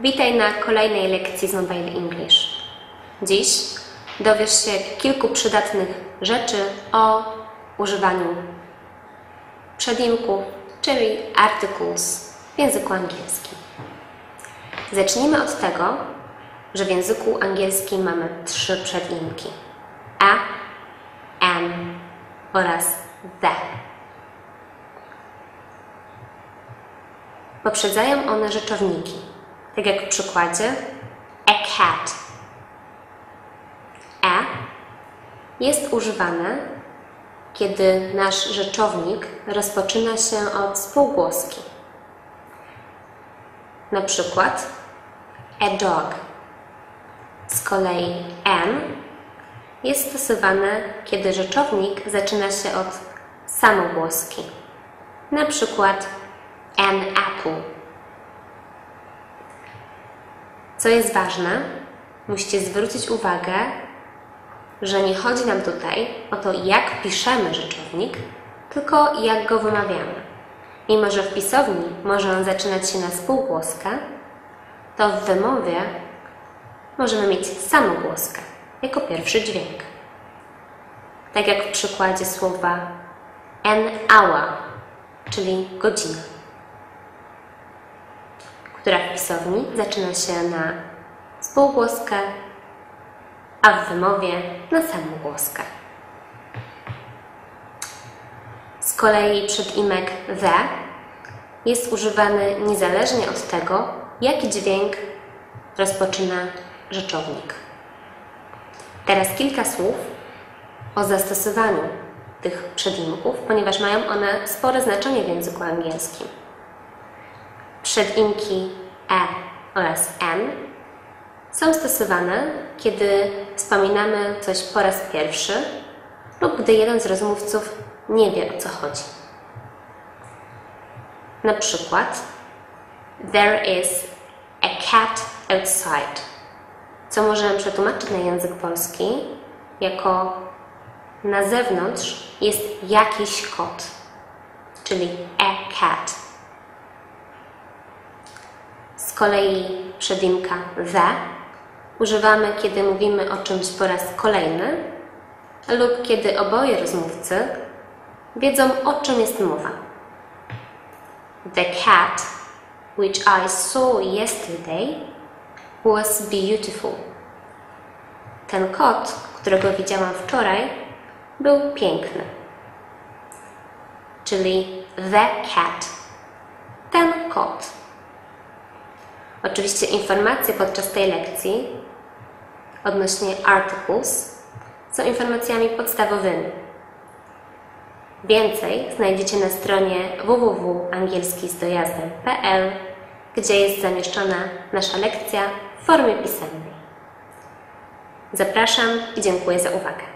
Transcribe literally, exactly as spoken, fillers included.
Witaj na kolejnej lekcji z Mobile English. Dziś dowiesz się kilku przydatnych rzeczy o używaniu przedimków, czyli articles w języku angielskim. Zacznijmy od tego, że w języku angielskim mamy trzy przedimki: a, an oraz the. Poprzedzają one rzeczowniki, tak jak w przykładzie a cat. A jest używane, kiedy nasz rzeczownik rozpoczyna się od spółgłoski. Na przykład a dog. Z kolei an jest stosowane, kiedy rzeczownik zaczyna się od samogłoski. Na przykład an apple. Co jest ważne, musicie zwrócić uwagę, że nie chodzi nam tutaj o to, jak piszemy rzeczownik, tylko jak go wymawiamy. Mimo że w pisowni może on zaczynać się na spółgłoskę, to w wymowie możemy mieć samogłoskę jako pierwszy dźwięk. Tak jak w przykładzie słowa an hour, czyli godzina, która w pisowni zaczyna się na spółgłoskę, a w wymowie na samogłoskę. Z kolei przedimek the jest używany niezależnie od tego, jaki dźwięk rozpoczyna rzeczownik. Teraz kilka słów o zastosowaniu tych przedimków, ponieważ mają one spore znaczenie w języku angielskim. Przedimki a oraz an są stosowane, kiedy wspominamy coś po raz pierwszy lub gdy jeden z rozmówców nie wie, o co chodzi. Na przykład there is a cat outside, co możemy przetłumaczyć na język polski jako na zewnątrz jest jakiś kot, czyli a cat. Z kolei przedimka the używamy, kiedy mówimy o czymś po raz kolejny lub kiedy oboje rozmówcy wiedzą, o czym jest mowa. The cat which I saw yesterday was beautiful. Ten kot, którego widziałam wczoraj, był piękny. Czyli the cat. Ten kot. Oczywiście informacje podczas tej lekcji odnośnie articles są informacjami podstawowymi. Więcej znajdziecie na stronie w w w kropka angielski z dojazdem kropka p l, gdzie jest zamieszczona nasza lekcja w formie pisemnej. Zapraszam i dziękuję za uwagę.